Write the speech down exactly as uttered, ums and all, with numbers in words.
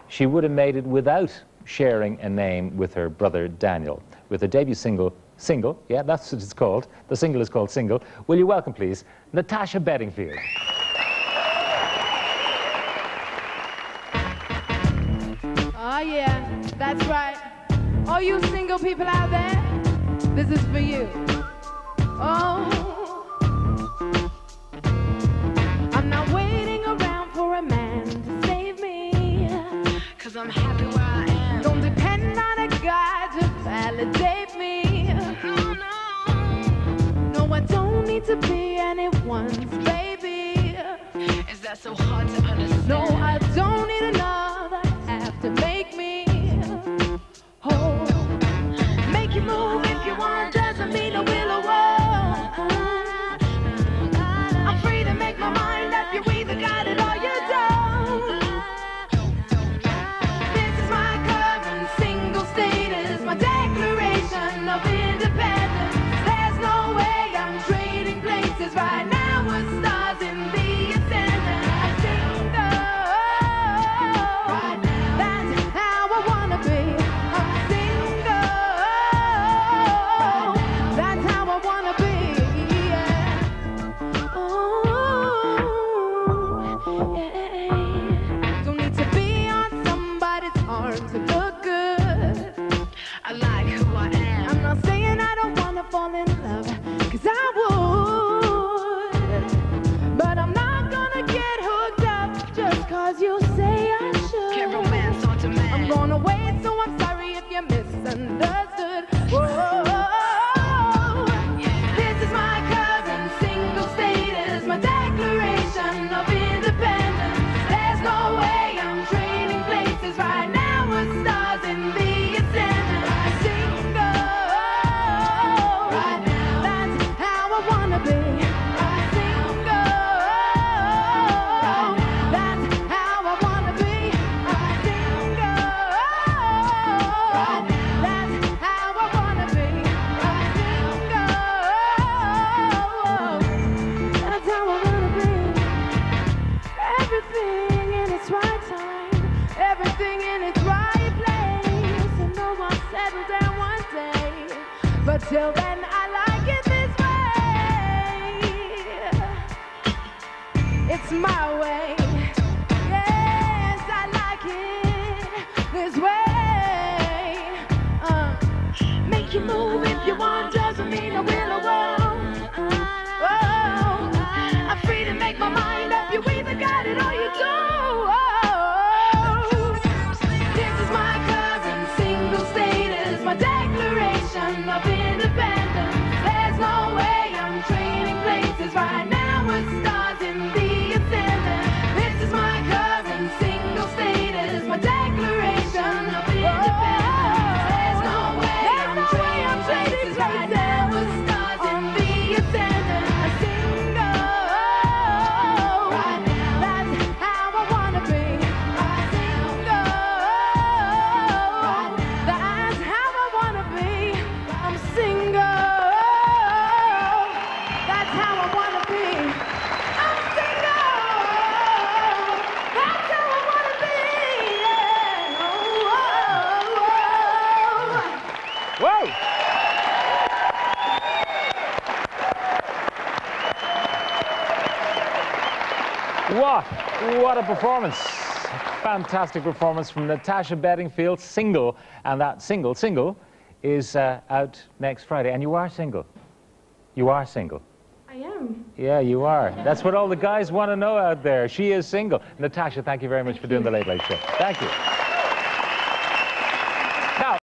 she would have made it without sharing a name with her brother Daniel. With her debut single, Single, yeah, that's what it's called. The single is called Single. Will you welcome, please, Natasha Bedingfield. Oh yeah, that's right. All you single people out there, this is for you. Oh, I'm not waiting around for a man to save me, 'cause I'm happy where I am. Don't depend on a guy to validate me. No, no, no, I don't need to be anyone's baby. Is that so hard to understand? No, I don't need another half to make me whole. Make you move if you want, doesn't mean I will or won't. I'm free to make my mind up, you either got it or you don't. This is my current single status, my declaration of independence. There's no way I'm trading places right now with stars in the ascendant. I'm single right now, that's how I wanna be. I'm single, that's how I wanna be, yeah. Oh, yeah. Don't need to be on somebody's arm to look good. I like who I am. I'm not saying I don't wanna fall in love, 'cause I would. But I'm not gonna get hooked up just 'cause you say I should. Can't romance on demand. I'm gonna wait, so I'm sorry if you misunderstood. Whoa. This is my current single status, my declaration of independence. There's no way I'm trading places right now with stars in the ascendant. I'm single right now, that's how I wanna be. I'm single right now, that's how I wanna be. I'm single right now, that's how I wanna be. I'm single, that's how I wanna be. Everything in its right time, everything in its right place. I know I'll settle down one day, but till then I like it this way. It's my way. Yes, I like it this way. Uh, make you move if you want, doesn't mean I will or won't. Oh, I'm free to make my mind up, you either got it or you don't. Oh, this is my current single status, my declaration of independence. There's no way I'm trading places right now with stars in the ascendant. This is my current single status, my declaration of independence. There's no way I'm trading places right now with stars in the ascendant. I'm single right now, that's how I wanna be. I'm single right now, that's how I wanna be. I'm single, that's how I wanna be. I'm single, that's how I wanna be. Yeah. Oh, oh, oh. Whoa! What? What a performance. Fantastic performance from Natasha Bedingfield, Single. And that single, Single, is uh, out next Friday. And you are single. You are single. I am. Yeah, you are. That's what all the guys want to know out there. She is single. Natasha, thank you very much for doing the Late Late Show. Thank you.